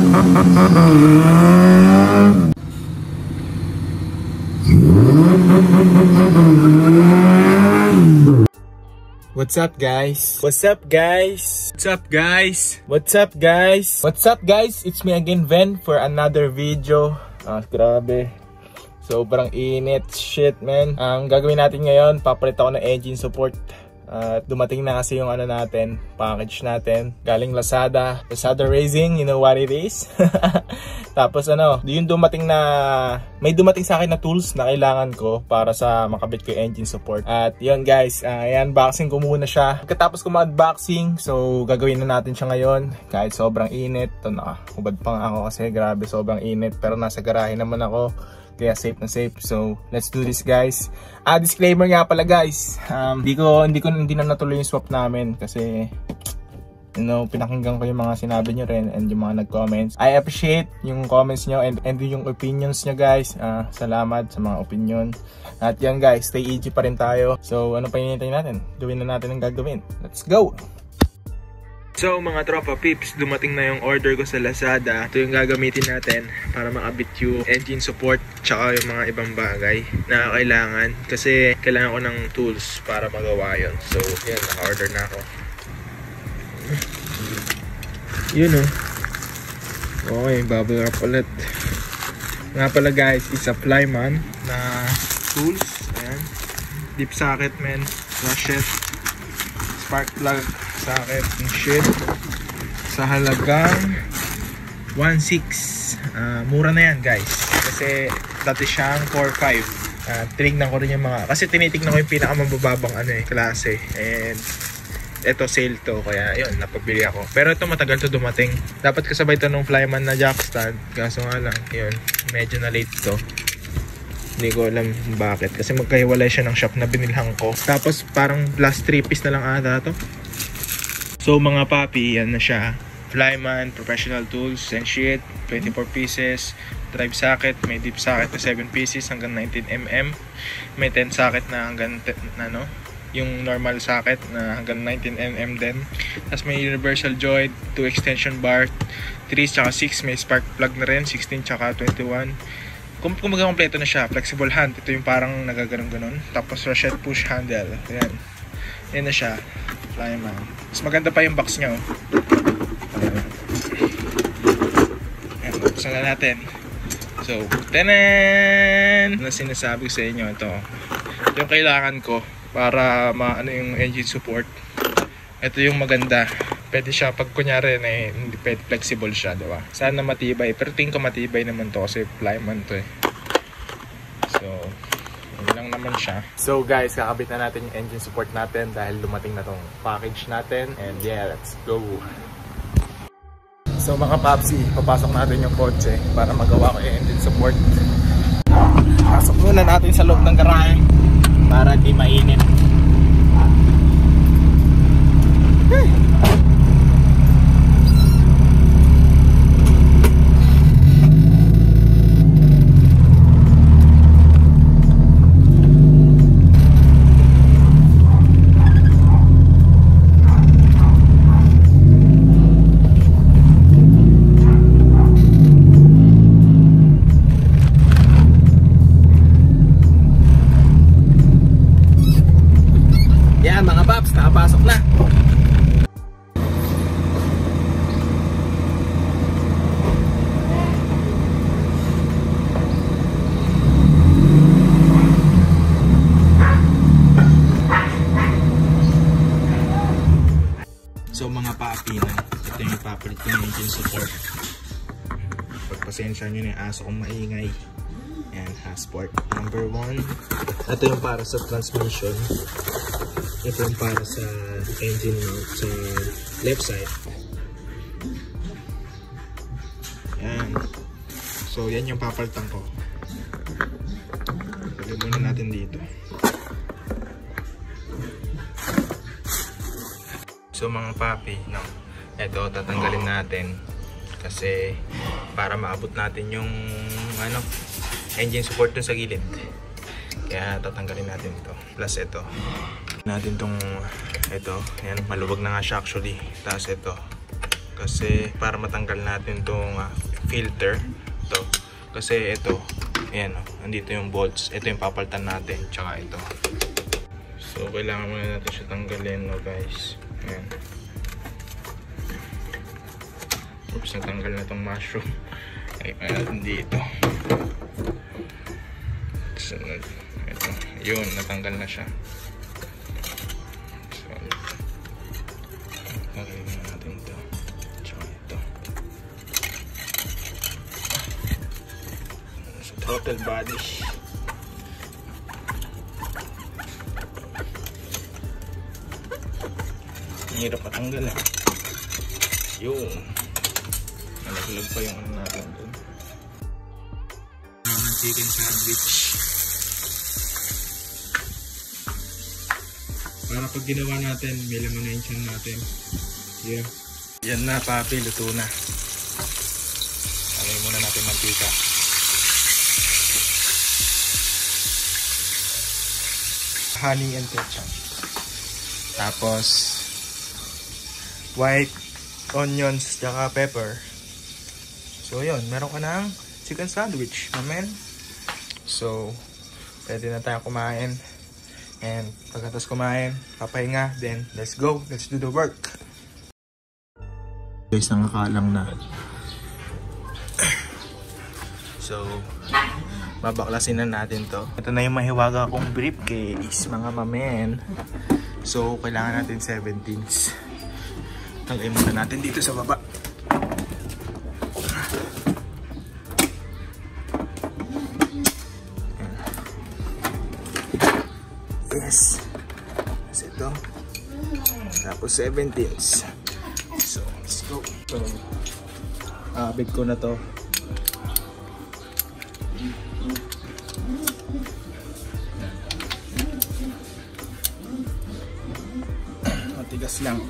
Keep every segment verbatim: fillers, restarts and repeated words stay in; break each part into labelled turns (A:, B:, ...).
A: What's up guys? What's up guys? What's up guys? What's up guys? What's up guys? It's me again, Ven, for another video. Ah, grabe. Sobrang init. Shit, man. Ang gagawin natin ngayon, papalit ako ng engine support. At uh, dumating na kasi yung ano natin, package natin. Galing Lazada. Lazada Racing, you know what it is? Tapos ano, yung dumating na, may dumating sa akin na tools na kailangan ko para sa makabit ko yung engine support. At yun guys, uh, i-unboxing ko muna siya. Pagkatapos ko mag-unboxing, so gagawin na natin siya ngayon. Kahit sobrang init. Ito na, hubad pa nga ako kasi grabe, sobrang init. Pero nasa garahe naman ako. Kaya safe na safe. So, let's do this guys. Ah, disclaimer nga pala guys. Um, hindi ko, hindi ko, hindi na natuloy yung swap namin. Kasi, you know, pinakinggan ko yung mga sinabi nyo rin and yung mga nag-comments. I appreciate yung comments nyo and, and yung opinions nyo guys. Ah, salamat sa mga opinion. At yan guys, stay E G pa rin tayo. So, ano pa hinihintay natin? Gawin na natin ang gagawin. Let's go! So mga tropa pips, dumating na yung order ko sa Lazada. Ito yung gagamitin natin para makabit yung engine support tsaka yung mga ibang bagay na kailangan. Kasi kailangan ko ng tools para magawa yun. So yan, naka-order na ako. Yun o. Oh. Okay, bubble wrap ulit. Nga pala guys, is a Flyman na tools. Ayan. Deep socket man, ratchet, spark plug, socket and shit sa halagang one six. Uh, mura na yan guys kasi dati siyang four five. Uh, tinignan ko rin yung mga, kasi tinitignan ko yung pinakamababang ano eh, klase, and eto sale to kaya yun, napabili ako. Pero ito matagal to dumating, dapat kasabay to nung Flyman na jack stand, kaso nga lang yun, medyo na late to. Hindi ko alam bakit kasi magkahiwalay siya ng shop na binilhan ko. Tapos parang last three piece na lang ata to. So mga papi, yan na siya. Flyman, professional tools and shit, twenty-four pieces. Drive socket, may deep socket na seven pieces hanggang nineteen millimeters. May ten socket na hanggang na, no? Yung normal socket na hanggang nineteen millimeters din. Tapos may universal joint, two extension bar, three tsaka six, may spark plug na rin, sixteen tsaka twenty-one. Kung kumaga kompleto na siya, flexible hand, ito yung parang nagaganon-ganon. Tapos ratchet push handle, ayan. Yan na siya, Flyman. Mas maganda pa yung box niya, oh. Ayan, buksan na natin. So, tanan! Na sinasabi ko sa inyo, ito. Ito yung kailangan ko para maano yung engine support. Ito yung maganda. Pwede siya pag kunyari na eh, hindi pwede, flexible siya, diba? Sana matibay, pero tingin ko matibay naman to kasi Flyman to eh. So, yun lang naman siya. So guys, kakabit na natin yung engine support natin dahil lumating na tong package natin. And yeah, let's go. So mga papsi, papasok natin yung kotse para magawa ko yung engine support. Pasok muna natin sa loob ng garahe para di mainit. Hey! Mga paps, nakapasok na. So mga papi, ito yung ipapalit ko ng engine support. Pagpasensya nyo na yung aso kong maingay. Yan, Hasport number one. Ito yung para sa transmission. Ito yung para sa engine mount sa left side. Yan. So yan yung papalitan ko. Lagyan muna natin dito. So mga papi, no, ito tatanggalin natin kasi para maabot natin yung ano, engine support dun sa gilid. Kaya tatanggalin natin ito. Plus ito. Natin tong ito. Ayan, maluwag na nga siya actually. Tapos ito. Kasi para matanggal natin tong uh, filter to. Kasi ito, ayan o, nandito yung bolts. Ito yung papalitan natin, tsaka ito. So kailangan muna natin siya tanggalin, no guys. Ayan. Oops, natanggal na tong mushroom. Ay, ay natin dito. Sunod. Ito. Yun, natanggal na siya. So, tanggalin na natin ito. Tsaka ito. So, throttle body. Ang hirap matanggal eh. Yun. Nalaglag pa yung ano natin dun. Ang chicken sandwich. Para pag ginawa natin, may laman na yung tiyan natin. Yeah. Yan na papi, luto na. Alay muna natin mantika. Honey and ketchup. Tapos white onions tsaka pepper. So yun, meron ka ng chicken sandwich, amen. So pwede na tayo kumain. And pagkatapos kumain, papahinga, then let's go, let's do the work. Guys, nakakalang na. So babaklasin na natin to. Ito na yung mahiwaga kong briefcase, mga mamen. So kailangan natin seventeens. Tagay muna natin dito sa baba. Yes. Tapos ito. Tapos seventeens. So, let's go. So, abig ko na to. Matigas lang.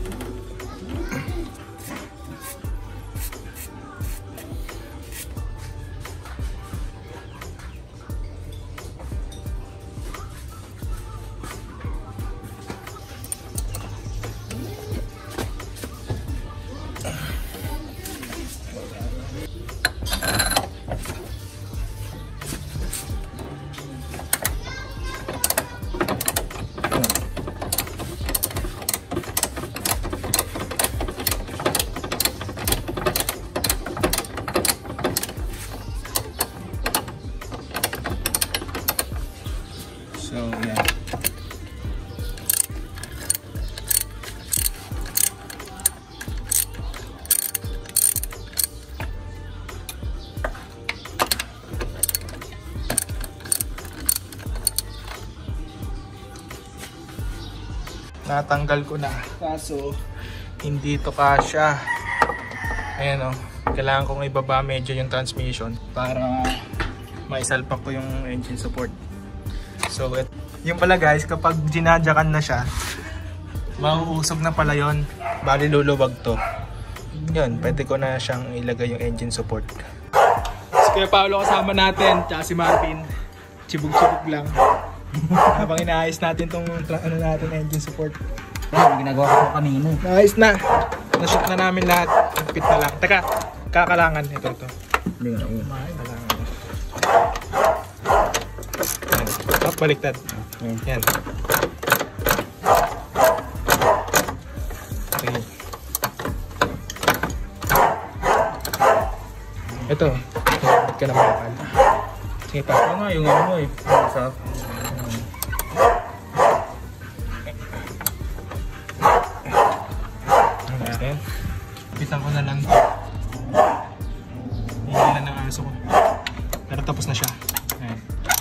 A: So, yeah. Natanggal ko na. Kaso, hindi to kasya. Ayan o. Kailangan kong ibaba medyo yung transmission para maisalpak ko yung engine support. So, it, yung pala guys, kapag ginadyakan na siya, mauusog na pala yun. Bali luluwag to. Yun, pwede ko na siyang ilagay yung engine support. Si Kuya Paolo kasama natin, tsaka si Marvin. Chibug-chibug lang. Habang inaayos natin tong ano natin, engine support.
B: Ano ginagawa ko kanina?
A: Naayos na. Na-shoot na namin lahat. Nagpit na lang. Teka, kakalangan. Ito, ito.
B: Hindi nga, yun.
A: Kakalangan. Up, baliktad. Yan. Okay. Ito. Ba't ka na makakal? Sige pa.
B: Ano nga yung ano mo eh. Sa...
A: Okay. Pitan ko na lang. Hihilan ng aso ko. Pero tapos na siya. Ayan.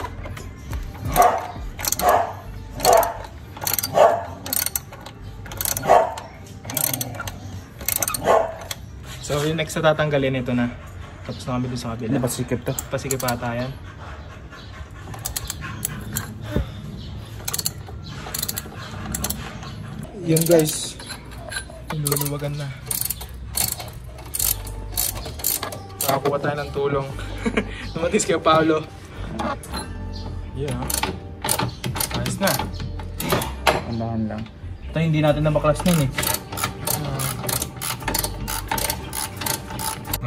A: So yung next na tatanggalin, ito na. Tapos na kami doon sa kabila.
B: Pasikip to.
A: Pasikip ata yan. Yun guys. Luluwagan na. Nakakuha tayo ng tulong. Numatis kay Paolo. Yeah. Ayos na.
B: Andahan lang. Ito hindi natin nabaklas nun eh.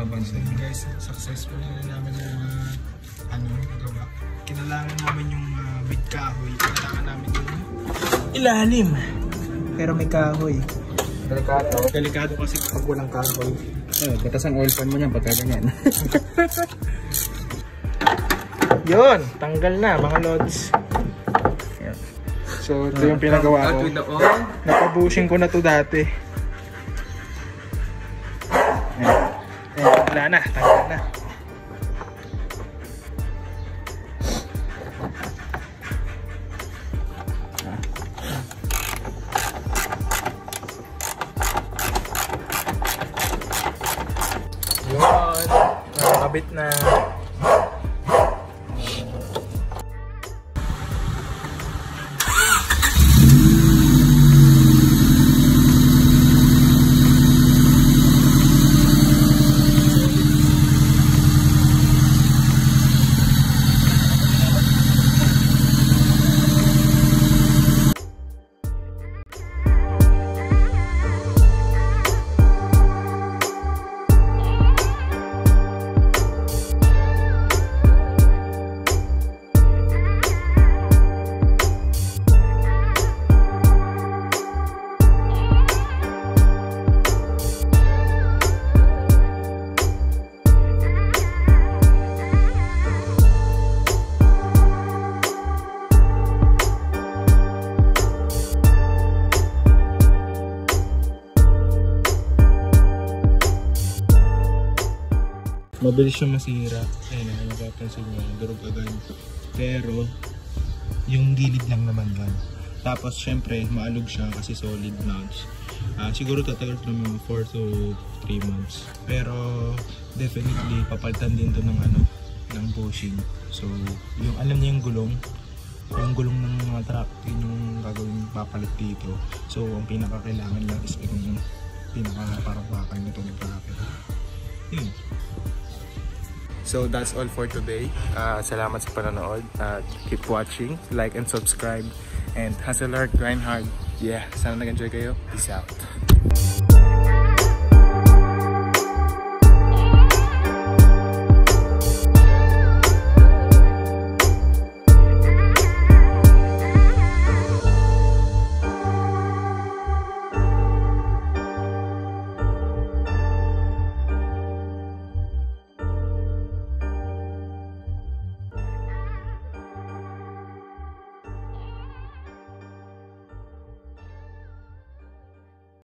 B: laban.
A: So yun guys, successful na namin yung uh, ano, gawa. Kinalangan namin yung uh, big kahoy. Kailangan namin yung ilalim. Pero may kahoy.
B: Delikado.
A: Delikado kasi kapag walang kahoy.
B: Eh, batas ang oil pan mo niyan pagka ganyan.
A: Yun, tanggal na mga lods. Yan. So ito yung pinagawa ko. Napabushing ko na to dati. Ayan. Ayan, wala na, tanggal na. Yun, nakakabit na. Mabilis siya masira. Ayun na, napapansin nyo, durog agad. Pero, yung gilid lang naman yan. Tapos, syempre, maalog siya kasi solid mounts. Uh, siguro tatagal ito ng mga four to three months. Pero, definitely, papalitan din to ng ano, ng bushing. So, yung alam niya yung gulong, yung gulong ng mga truck, yun yung gagawin papalit dito. So, ang pinakakailangan lang is yung pinaka parang bakal nito ng bracket. Yun. So that's all for today. Uh, salamat sa panonood. Uh, keep watching, like and subscribe. And hustle hard, grind hard. Yeah, sana nag-enjoy kayo. Peace out.